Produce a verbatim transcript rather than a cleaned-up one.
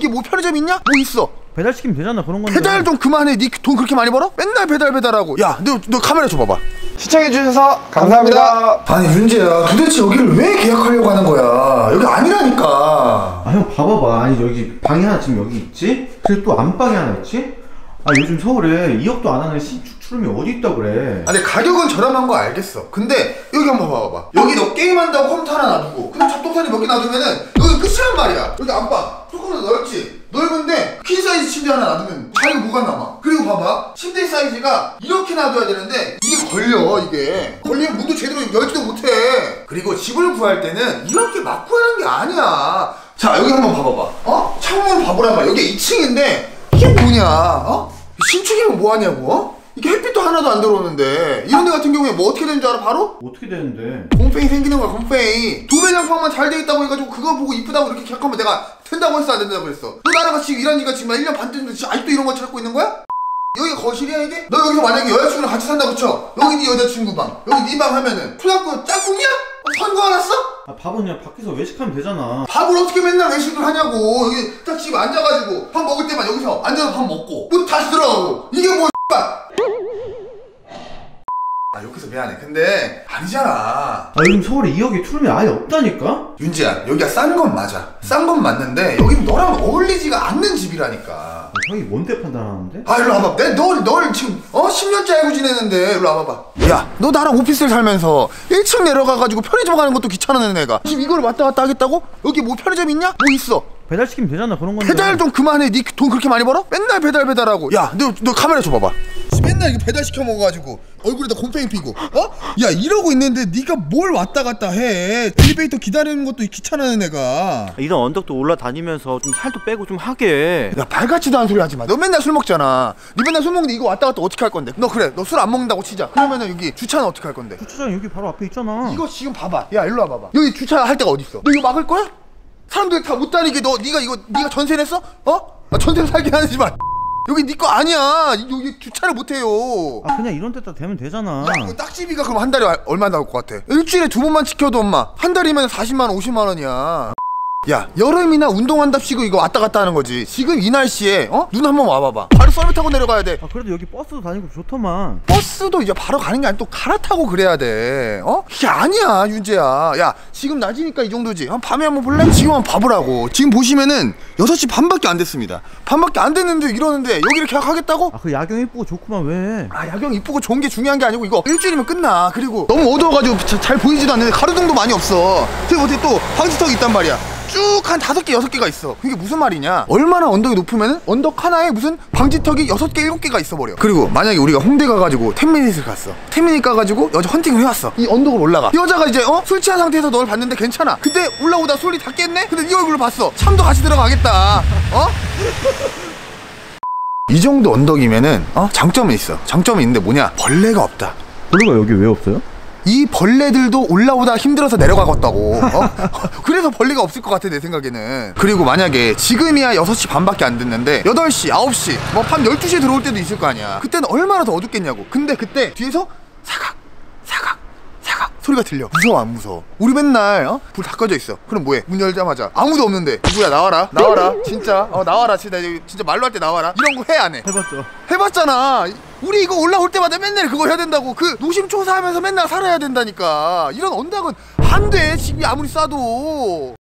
여기 뭐 편의점 있냐? 뭐 있어? 배달시키면 되잖아. 그런 건데 배달 좀 그만해. 니 돈 그렇게 많이 벌어? 맨날 배달 배달하고. 야 너 너 카메라 줘봐봐. 시청해주셔서 감사합니다. 아니 윤재야, 도대체 여기를 왜 계약하려고 하는 거야? 여기 아니라니까. 아 형 봐봐봐. 아니 여기 방이 하나 지금 여기 있지? 그리고 또 안방이 하나 있지? 아 요즘 서울에 이억도 안 하는 신축 투룸이 어디 있다 그래. 아니 가격은 저렴한 거 알겠어. 근데 여기 한번 봐봐봐. 여기 너 게임한다고 컴퓨터 하나 놔두고 근데 잡동사니 몇 개 놔두면은 여기 끝이란 말이야. 여기 안방 조금 더 넓지? 넓은데 퀸 사이즈 침대 하나 놔두면 자기가 뭐가 남아. 그리고 봐봐, 침대 사이즈가 이렇게 놔둬야 되는데 이게 걸려. 이게 걸리면 문도 제대로 열지도 못해. 그리고 집을 구할 때는 이렇게 막 구하는 게 아니야. 자 여기 한번 봐봐봐. 어? 창문 봐보란 말이야. 여기 이 층인데 이게 뭐냐? 어? 신축이면 뭐하냐고? 어? 이게 햇빛도 하나도 안 들어오는데 이런 데 같은 경우에 뭐 어떻게 되는 줄 알아? 바로? 어떻게 되는데? 곰팡이 생기는 거야. 곰팡이. 도배장판만 잘 돼 있다고 해가지고 그거 보고 이쁘다고 이렇게 계약하면 내가 된다고 했어 안 된다고 했어? 너 나랑 같이 일한 지가 지금 일 년 반 됐는데 지금 아직도 이런 거 찾고 있는 거야? 여기 거실이야 이게? 너 여기서 만약에 여자친구랑 같이 산다고 쳐. 여기 네 여자친구 방, 여기 네 방 하면은 풀갖고 짝꿍이야? 선거 알았어? 아 밥은 밖에서 외식하면 되잖아. 밥을 어떻게 맨날 외식을 하냐고. 여기 딱 집에 앉아가지고 밥 먹을 때만 여기서 앉아서 밥 먹고 또 다시 들어가고. 이게 뭐 아 욕해서 미안해. 근데 아니잖아. 아 요즘 서울에 이억에 투룸이 아예 없다니까? 윤지야 여기가 싼 건 맞아. 싼 건 맞는데 여긴 너랑 어울리지가 않는 집이라니까. 아, 형이 뭔데 판단하는데? 아 일로 와봐. 내가 널, 널 지금 어 십 년째 알고 지내는데 일로 와봐봐. 야 너 나랑 오피스텔 살면서 일 층 내려가가지고 편의점 가는 것도 귀찮아하는 애가 지금 이걸 왔다 갔다 하겠다고? 여기 뭐 편의점 있냐? 뭐 있어? 배달시키면 되잖아. 그런 건데 배달 좀 그만해. 니 돈 그렇게 많이 벌어? 맨날 배달 배달하고. 야 너 너 카메라 줘봐봐. 맨날 이거 배달 시켜 먹어가지고 얼굴에다 곰팡이 피고 어? 야 이러고 있는데 네가 뭘 왔다 갔다 해. 엘리베이터 기다리는 것도 귀찮아하는 애가. 이런 언덕도 올라다니면서 좀 살도 빼고 좀 하게. 야 발같지도 않은 소리 하지마. 너 맨날 술 먹잖아. 니 맨날 술 먹는데 이거 왔다 갔다 어떻게 할 건데? 너 그래 너 술 안 먹는다고 치자. 그러면은 여기 주차는 어떻게 할 건데? 주차장 여기 바로 앞에 있잖아. 이거 지금 봐봐. 야 일로 와봐봐. 여기 주차할 데가 어딨어? 너 이거 막을 거야? 사람들 다 못 다니게 너 네가 이거 네가 전세 냈어? 어? 아, 전세 살긴 하지만 여기 네 거 아니야. 여기 주차를 못 해요. 아 그냥 이런 데다 대면 되잖아. 야, 그 딱지비가 그럼 한 달에 얼마 나올 것 같아? 일주일에 두 번만 지켜도 엄마 한 달이면 사십만 원, 오십만 원이야. 야 여름이나 운동한답시고 이거 왔다 갔다 하는 거지. 지금 이 날씨에 어? 눈 한번 와봐봐. 바로 썰매 타고 내려가야 돼. 아 그래도 여기 버스도 다니고 좋더만. 버스도 이제 바로 가는 게 아니라 또 갈아타고 그래야 돼. 어? 이게 아니야 윤재야. 야 지금 낮이니까 이 정도지. 한 밤에 한번 볼래? 지금 한번 봐보라고. 지금 보시면은 여섯 시 반밖에 안 됐습니다. 반밖에 안 됐는데 이러는데 여기를 계약하겠다고? 아 그 야경 이쁘고 좋구만 왜? 아 야경 이쁘고 좋은 게 중요한 게 아니고 이거 일주일이면 끝나. 그리고 너무 어두워가지고 자, 잘 보이지도 않는데 가로등도 많이 없어. 그리고 어떻게 또 방지턱이 있단 말이야. 쭉 한 다섯 개 여섯 개가 있어. 그게 무슨 말이냐? 얼마나 언덕이 높으면은 언덕 하나에 무슨 방지턱이 여섯 개 일곱 개가 있어 버려. 그리고 만약에 우리가 홍대 가가지고 텐미닛을 갔어. 텐미닛 가가지고 여자 헌팅을 해왔어. 이 언덕을 올라가. 이 여자가 이제 어 술 취한 상태에서 널 봤는데 괜찮아. 근데 올라오다 술이 다 깼네. 근데 네 얼굴을 봤어. 참도 같이 들어가겠다. 어? 이 정도 언덕이면은 어 장점은 있어. 장점이 있는데 뭐냐? 벌레가 없다. 벌레가 여기 왜 없어요? 이 벌레들도 올라오다 힘들어서 내려가겠다고. 어? 그래서 벌레가 없을 것 같아 내 생각에는. 그리고 만약에 지금이야 여섯 시 반밖에 안 됐는데 여덟 시, 아홉 시 뭐 밤 열두 시에 들어올 때도 있을 거 아니야. 그때는 얼마나 더 어둡겠냐고. 근데 그때 뒤에서 사각 사각 사각 소리가 들려. 무서워 안 무서워? 우리 맨날 어? 불 다 꺼져 있어. 그럼 뭐해? 문 열자마자 아무도 없는데 누구야 나와라 나와라 진짜 어 나와라 진짜 진짜 말로 할 때 나와라. 이런 거 해 안 해? 해봤죠. 해봤잖아. 우리 이거 올라올 때마다 맨날 그거 해야 된다고. 그 노심초사하면서 맨날 살아야 된다니까. 이런 언덕은 안 돼. 집이 아무리 싸도.